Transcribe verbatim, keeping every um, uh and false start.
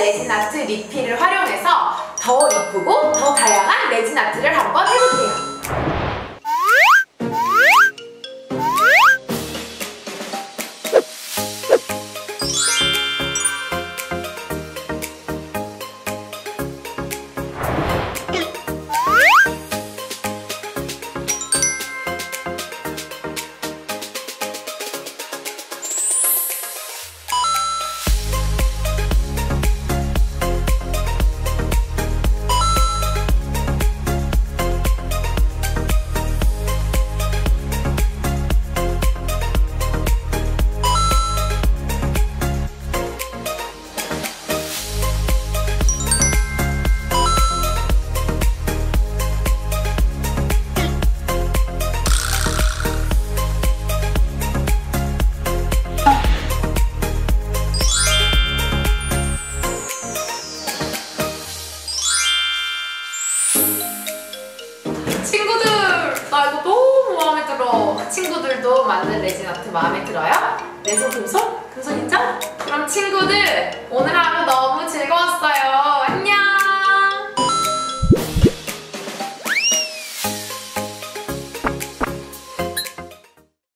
레진 아트 리필을 활용해서 더 이쁘고 더 다양한 레진 아트를 한번 해볼게요. 친구들, 나 이거 너무 마음에 들어. 친구들도 만든 레진 아트 마음에 들어요? 내 손 금손? 금손 인정? 그럼 친구들, 오늘